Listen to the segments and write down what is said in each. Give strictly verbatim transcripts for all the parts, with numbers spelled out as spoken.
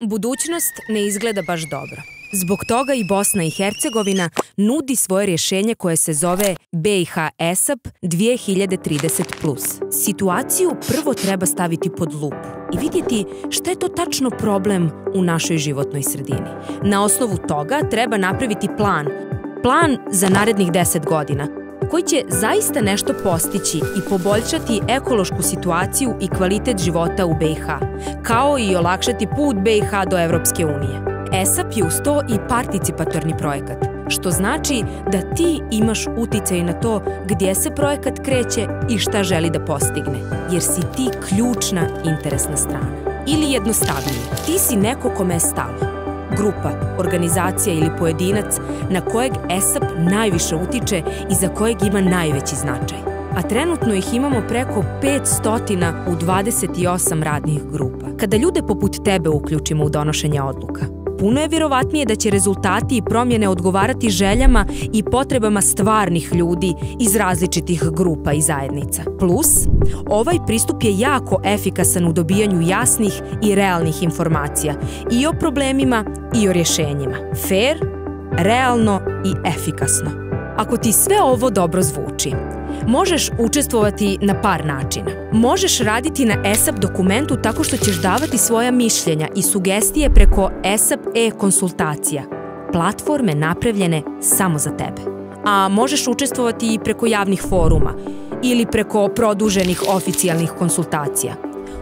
Budućnost ne izgleda baš dobro. Zbog toga i Bosna i Hercegovina nudi svoje rješenje koje se zove BiH E S A P dvije hiljade trideset plus. Situaciju prvo treba staviti pod lupu i vidjeti šta je to tačno problem u našoj životnoj sredini. Na osnovu toga treba napraviti plan. Plan za narednih deset godina, koji će zaista nešto postići i poboljšati ekološku situaciju i kvalitet života u BiH, kao i olakšati put BiH do Evropske unije. E S A P je uz to i participatorni projekat, što znači da ti imaš uticaj na to gdje se projekat kreće i šta želi da postigne, jer si ti ključna interesna strana. Ili jednostavnije, ti si neko kome je stalo. Grupa, organizacija ili pojedinac na kojeg E S A P najviše utiče i za kojeg ima najveći značaj. A trenutno ih imamo preko petsto u dvadeset osam radnih grupa. Kada ljude poput tebe uključimo u donošenje odluka, puno je vjerovatnije da će rezultati i promjene odgovarati željama i potrebama stvarnih ljudi iz različitih grupa i zajednica. Plus, ovaj pristup je jako efikasan u dobijanju jasnih i realnih informacija i o problemima i o rješenjima. Fair, realno i efikasno. Ako ti sve ovo dobro zvuči, možeš učestvovati na par načina. Možeš raditi na E S A P dokumentu tako što ćeš davati svoja mišljenja i sugestije preko E S A P e-konsultacija, platforme napravljene samo za tebe. A možeš učestvovati i preko javnih foruma ili preko produženih oficijalnih konsultacija.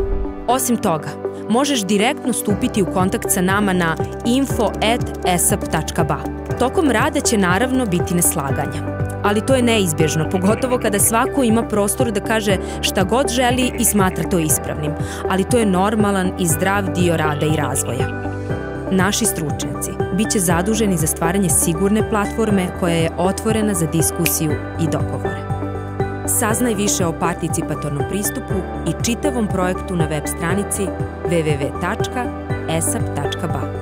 Osim toga, možeš direktno stupiti u kontakt sa nama na info at esap tačka ba. Tokom rada će naravno biti neslaganja, ali to je neizbježno, pogotovo kada svako ima prostor da kaže šta god želi i smatra to ispravnim, ali to je normalan i zdrav dio rada i razvoja. Naši stručnjaci bit će zaduženi za stvaranje sigurne platforme koja je otvorena za diskusiju i dogovore. Saznaj više o participatornom pristupu i čitavom projektu na web stranici w w w tačka esap tačka ba.